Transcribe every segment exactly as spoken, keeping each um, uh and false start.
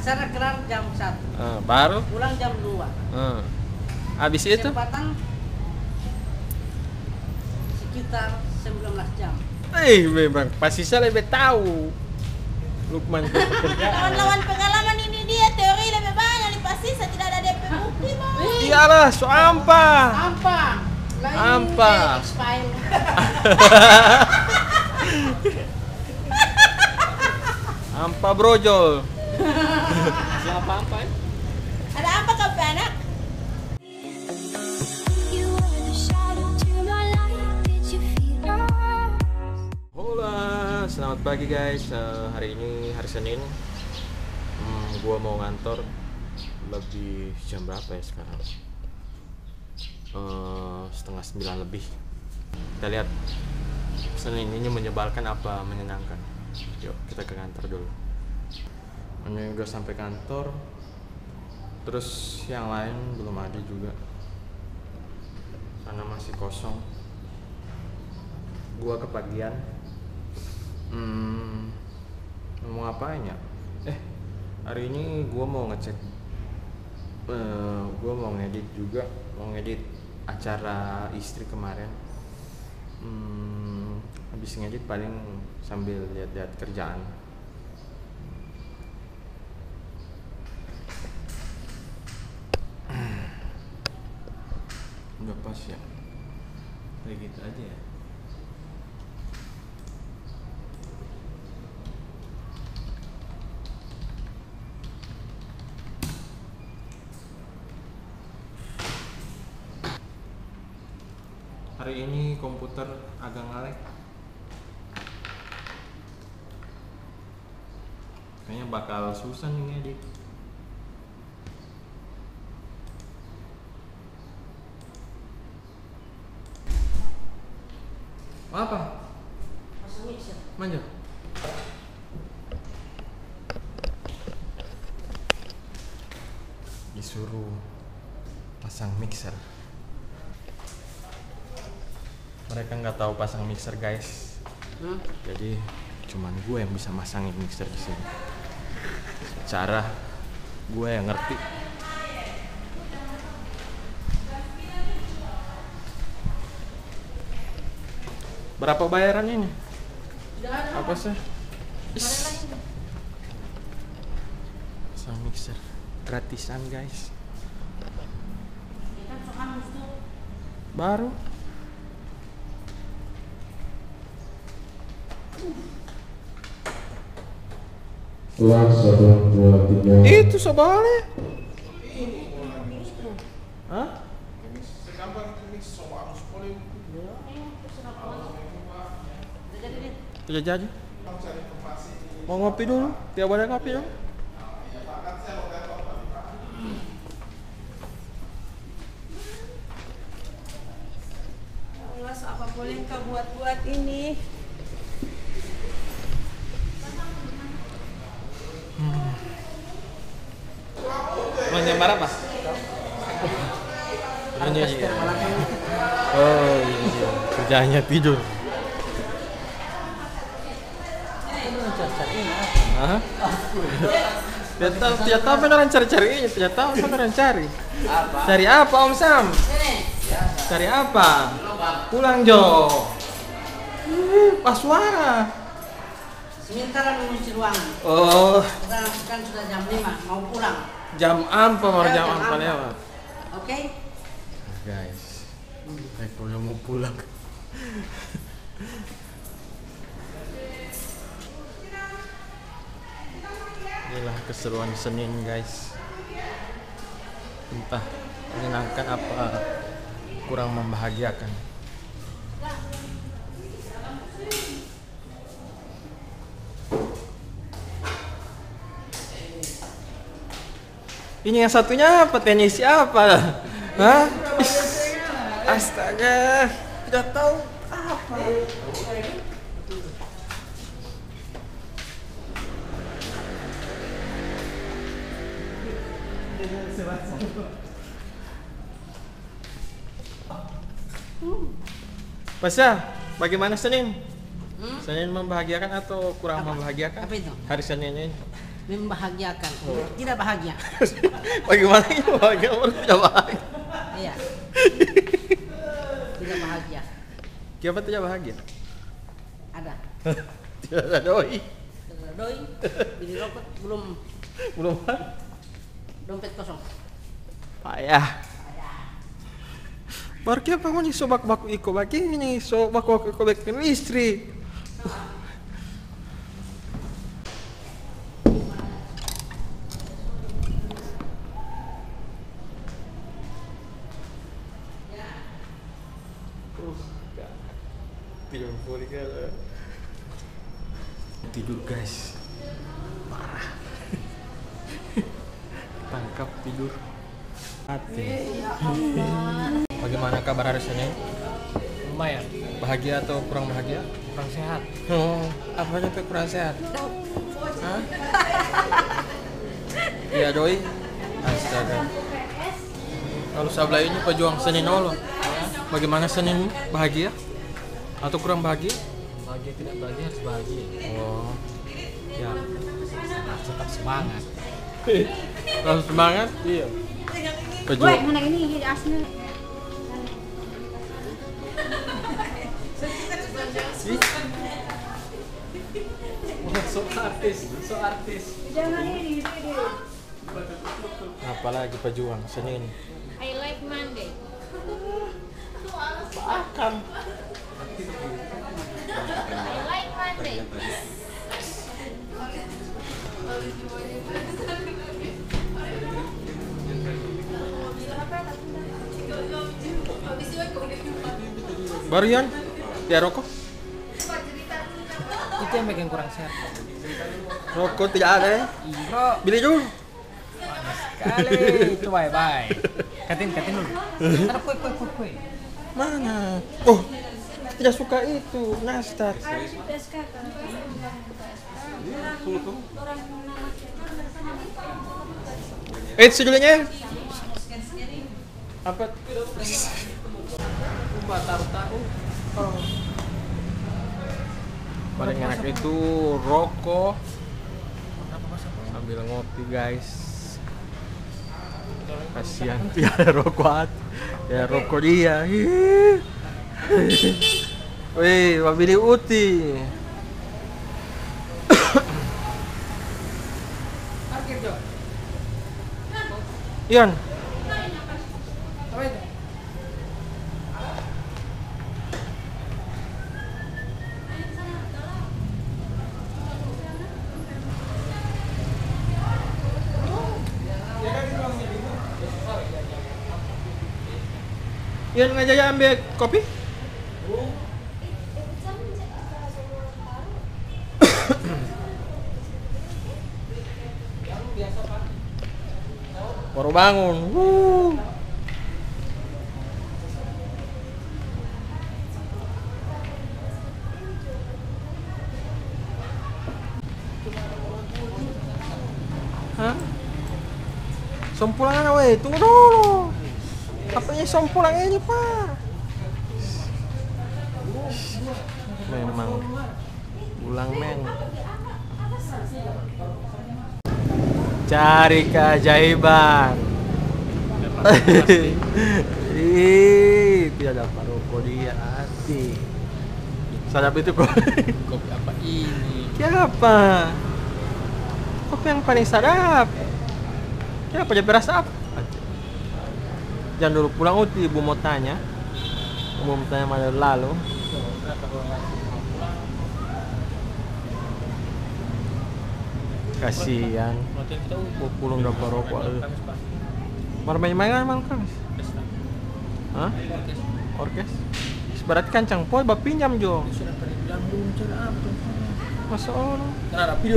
Acara kelar jam satu. Uh, baru? Pulang jam dua. Uh. Habis itu? Kesempatan sekitar sembilan belas jam. Eh, memang pasti saya lebih tahu. Lukman itu pekerjaan. Lawan-lawan pengalaman ini dia teori lebih banyak nih pasti saya tidak ada D P bukti mau. Iyalah, so ampa. Ampa. Lain Ampa. Expired. Ampa brojol. Siapa ampa ya? Ada apa kau anak? Hola, selamat pagi guys. Uh, hari ini hari Senin. Hmm, gua mau ngantor lebih jam berapa ya sekarang? Uh, setengah sembilan lebih. Kita lihat Senin ini menyebalkan apa menyenangkan. Yuk kita ke kantor dulu. Ini udah sampai kantor. Terus yang lain belum ada juga. Karena masih kosong. Gua kepagian. Hmm, mau ngapain ya? Eh, hari ini gua mau ngecek. Uh, gua mau ngedit juga, mau ngedit acara istri kemarin. Hmm, habis ngedit paling sambil lihat-lihat kerjaan. Udah pas ya, kayak gitu aja ya. Hari ini komputer agak ngalek. Kayaknya bakal susah nih ngedit. Apa? Masuk mixer. Manja. Disuruh pasang mixer. Mereka nggak tahu pasang mixer guys. Hmm? Jadi cuman gue yang bisa masangin mixer di sini. Cara gue yang ngerti. Berapa bayarannya ini? Apa sih? Pasang mixer gratisan guys. Baru. Setelah satu, dua, tiga. Itu soalnya. Hah? Tidak jadi. Mau ngopi dulu? Tidak boleh ngopi dong? Allah, apa boleh kau buat-buat ini? Mau nyambar apa? Ini iya. Oh iya, kerjanya tidur. Hah? Tidak tahu, tidak tahu apa orang cari-cari ini, tidak tahu apa orang cari. Cari apa Om Sam? Cari apa? Pulang Jo. Pas suara. Sementara mengunci ruangan. Oh, Sekarang kan sudah jam lima, mau pulang. jam apa mau Ya, jam jam apa apa. lewat? Oke? Guys, aku yang mau pulang. Inilah keseruan Senin guys. Entah menyenangkan apa kurang membahagiakan. Ini yang satunya apa? Tenis siapa? Hah? Astaga, tidak tahu apa. Pasya, bagaimana Senin? Hmm? Senin membahagiakan atau kurang Apa? membahagiakan? Apa itu? Hari Senin ini. membahagiakan. Tidak bahagia. Bagaimana ini bahagia? Orang tidak bahagia. Iya. Tidak bahagia. Kenapa tidak bahagia? Ada. Tidak ada doi. Tidak ada doi. Beli rokok belum Belum. dompet kosong. Payah. Baru kenapa kau nih sobak baku iko baki ini sobak baku iko baki istri. Tidur boleh kan? Tidur guys, parah. Tangkap tidur. Hati. Bagaimana kabar hari Senin? Lumayan, Bahagia atau kurang bahagia? kurang sehat. Oh, apanya tuh kurang sehat? Hah? Iya doi. Astaga. Kalau sebelah ini pejuang Senin Olo. Bagaimana Senin? Bahagia? Atau kurang bahagia? Bahagia tidak bahagia harus bahagia. Oh, ya. Tetap semangat. Harus semangat? Iya. Pejuang. mana ini asli. So artis, so artis. Jangan ini, ini. Apalagi pejuang Senin. I like Monday. Akan. I like Monday. Baru Yan? Ya rokok? Itu yang bikin kurang sehat. Rokok tidak ada ya? Bro, Beli dulu. kali itu bye bye. Katin, katin dulu. Ada kue, kue, kue, kue. Mana? Oh, tidak suka itu nastar. Eh, sejujurnya apa? Lupa taruh-taruh. Oh. Paling enak itu rokok sambil ngopi guys. Kasihan tiada rokok, ya rokok dia. Wih, wabili uti. Parkir, Jo. Ian, Apa itu? Ian ngajak ya ambil kopi? Baru bangun. Wuh. Hah? Sompulangan weh, tunggu dulu. Apanya sompulang ini, Pak? Memang pulang men. Cari keajaiban. Ih, tidak dapat rokok dia hati. Sadap itu kok. Kopi apa ini? Siapa? Kopi yang paling sadap. Kenapa dia berasa apa? Jangan dulu pulang uti, ibu mau tanya. Ibu mau tanya mana lalu. Kasihan. Nanti kita Mau pulang dapat rokok. Mar main-mainan emang kan? Hah? Orkes? Berarti kancang pol bab pinjam jo. sudah tadi bilang belum cara apa? Masa orang? Kenapa video?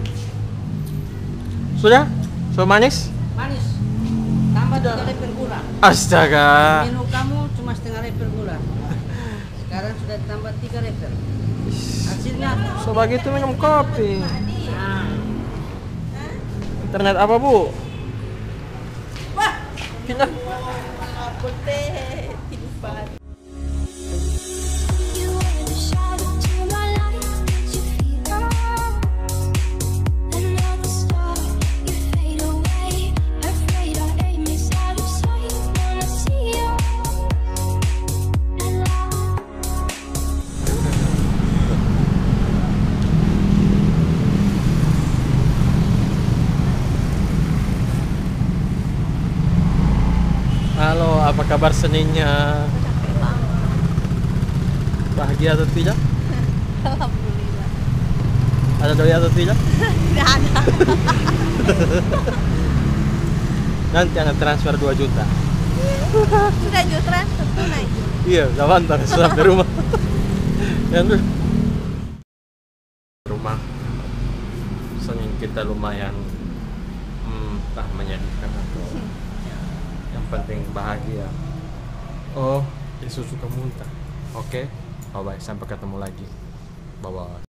Sudah? Sudah manis? Manis. Tambah tiga lemper kurang. Astaga. Menu kamu cuma setengah refill gula. Sekarang sudah tambah tiga refill. Hasilnya So begitu minum kopi. nah, Internet apa, Bu? Wah, Kita aku teh tidupan. You were the shadow to my light. Did you feel another star? You fade away. Afraid our aim is out of sight. Wanna see you alive. Halo, apa kabar Seninnya? Bahagia atau tidak? Alhamdulillah. Ada doi atau tidak? Tidak ada. Nanti anak transfer dua juta. Sudah jutran tunai. Iya, gak antar sampai rumah. Yang rumah Senin kita lumayan hmm, entah menyedihkan atau yang penting bahagia. Oh, Yesus suka muntah. Oke, bye bye, sampai ketemu lagi. Bye bye.